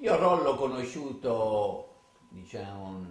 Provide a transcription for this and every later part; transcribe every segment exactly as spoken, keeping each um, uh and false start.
Io Roll l'ho conosciuto, diciamo,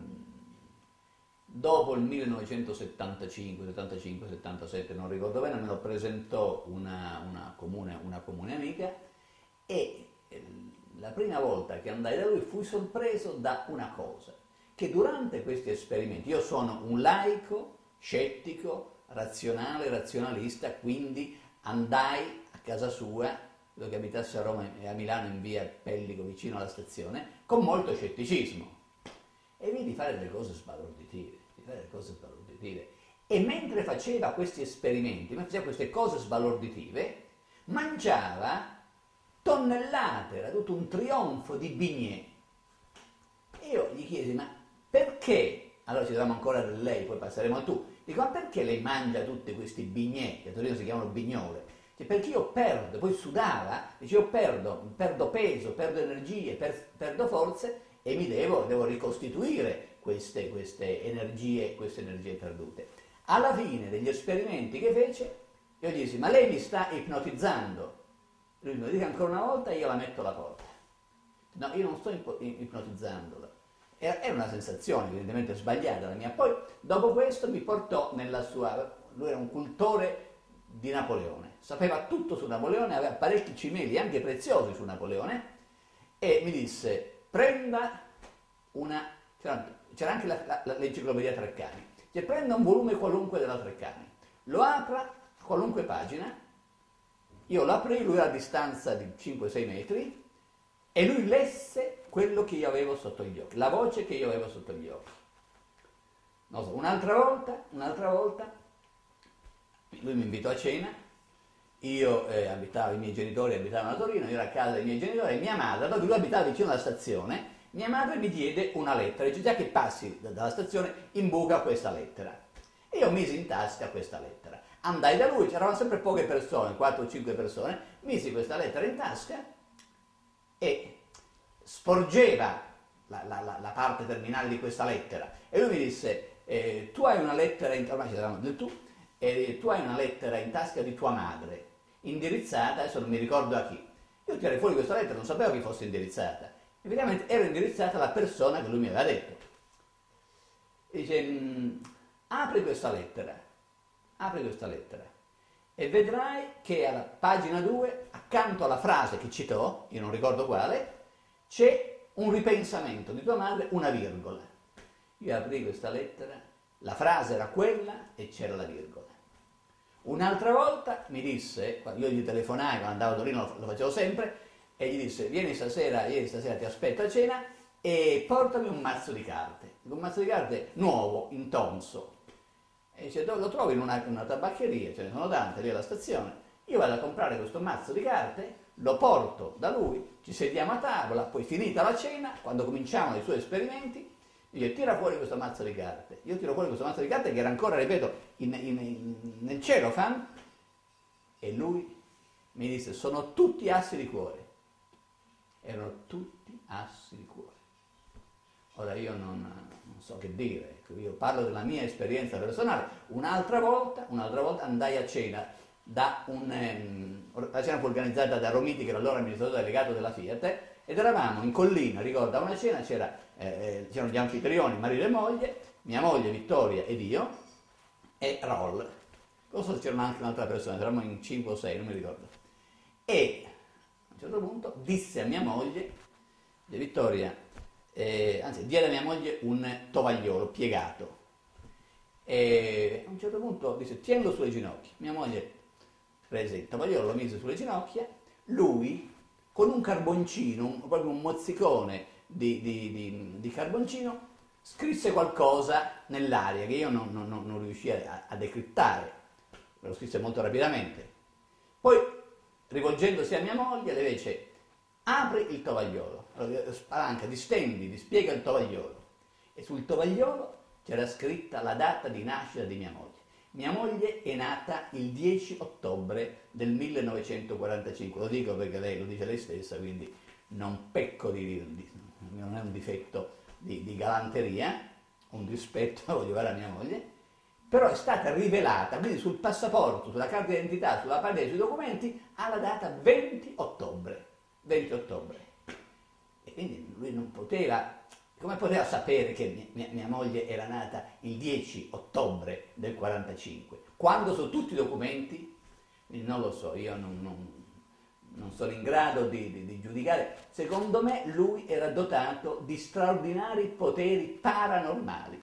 dopo il millenovecentosettantacinque, settantacinque, settantasette, non ricordo bene, me lo presentò una, una, comune, una comune amica e la prima volta che andai da lui fui sorpreso da una cosa, che durante questi esperimenti, io sono un laico, scettico, razionale, razionalista, quindi andai a casa sua, che abitasse a Roma e a Milano in via Pellico vicino alla stazione, con molto scetticismo e vidi fare delle cose sbalorditive, di fare delle cose sbalorditive. E mentre faceva questi esperimenti, mentre faceva queste cose sbalorditive, mangiava tonnellate, era tutto un trionfo di bignè. E io gli chiesi, ma perché? Allora ci diamo ancora del lei, poi passeremo a tu. Dico, ma perché lei mangia tutti questi bignè, che a Torino si chiamano bignole? Perché io perdo, poi sudava, dice io perdo, perdo peso, perdo energie, per, perdo forze e mi devo, devo ricostituire queste, queste, energie, queste energie perdute. Alla fine degli esperimenti che fece, io gli dissi, ma lei mi sta ipnotizzando? Lui mi dice ancora una volta e io la metto alla porta. No, io non sto ipnotizzandola. Era una sensazione evidentemente sbagliata la mia. Poi dopo questo mi portò nella sua, lui era un cultore di Napoleone, sapeva tutto su Napoleone, aveva parecchi cimeli anche preziosi su Napoleone e mi disse prenda una, c'era anche la, la, l'enciclopedia Treccani, cioè prenda un volume qualunque della Treccani, lo apra a qualunque pagina, io l'aprii, lui era a distanza di cinque sei metri e lui lesse quello che io avevo sotto gli occhi, la voce che io avevo sotto gli occhi. Non so, un'altra volta, un'altra volta lui mi invitò a cena, io eh, abitavo, i miei genitori abitavano a Torino, io ero a casa dei miei genitori e mia madre, dopo che lui abitava vicino alla stazione, mia madre mi diede una lettera, dice già che passi dalla stazione imbuca questa lettera. E io misi in tasca questa lettera. Andai da lui, c'erano sempre poche persone, quattro o cinque persone, misi questa lettera in tasca e sporgeva la, la, la, la parte terminale di questa lettera. E lui mi disse, eh, tu hai una lettera, in, ormai ci eravamo del tu, e tu hai una lettera in tasca di tua madre, indirizzata, adesso non mi ricordo a chi. Io tirai fuori questa lettera, non sapevo chi fosse indirizzata. Evidentemente era indirizzata alla persona che lui mi aveva detto. E dice, apri questa lettera, apri questa lettera e vedrai che alla pagina due, accanto alla frase che citò, io non ricordo quale, c'è un ripensamento di tua madre, una virgola. Io apri questa lettera, la frase era quella e c'era la virgola. Un'altra volta mi disse, io gli telefonai, quando andavo a Torino lo facevo sempre, e gli disse, vieni stasera, ieri stasera ti aspetto a cena e portami un mazzo di carte. Un mazzo di carte nuovo, in tonso. E dice, lo trovo in una, una tabaccheria, ce ne sono tante lì alla stazione, io vado a comprare questo mazzo di carte, lo porto da lui, ci sediamo a tavola, poi finita la cena, quando cominciamo i suoi esperimenti, dice, tira fuori questo mazzo di carte. Io tiro fuori questo mazzo di carte che era ancora, ripeto, in, in, in, nel cellophane, e lui mi disse, sono tutti assi di cuore. Erano tutti assi di cuore. Ora io non, non so che dire, io parlo della mia esperienza personale. Un'altra volta, un'altra volta andai a cena da un... Um, la cena fu organizzata da Romiti, che era allora amministratore delegato della Fiat, ed eravamo in collina, ricordo, a una cena, c'era, eh, c'erano gli anfitrioni, marito e moglie, mia moglie Vittoria ed io, e Roll. Non so se c'era anche un'altra persona, eravamo in cinque o sei, non mi ricordo. E a un certo punto disse a mia moglie, Vittoria, eh, anzi, diede a mia moglie un tovagliolo piegato. E a un certo punto disse, tienilo sulle ginocchia. Mia moglie prese il tovagliolo, lo mise sulle ginocchia, lui con un carboncino, un, proprio un mozzicone di, di, di, di carboncino, scrisse qualcosa nell'aria che io non, non, non riuscii a, a decrittare, lo scrisse molto rapidamente. Poi, rivolgendosi a mia moglie, le fece, apri il tovagliolo, allora, spalanca, distendi, dispiega il tovagliolo, e sul tovagliolo c'era scritta la data di nascita di mia moglie. Mia moglie è nata il dieci ottobre del millenovecentoquarantacinque, lo dico perché lei lo dice lei stessa, quindi non pecco di, di non è un difetto di, di galanteria, un dispetto, voglio fare a mia moglie, però è stata rivelata, quindi sul passaporto, sulla carta d'identità, sulla pagina, sui documenti, alla data venti ottobre. venti ottobre. E quindi lui non poteva, come poteva sapere che mia, mia moglie era nata il dieci ottobre del quarantacinque, quando su tutti i documenti, non lo so, io non, non, non sono in grado di, di, di giudicare. Secondo me lui era dotato di straordinari poteri paranormali.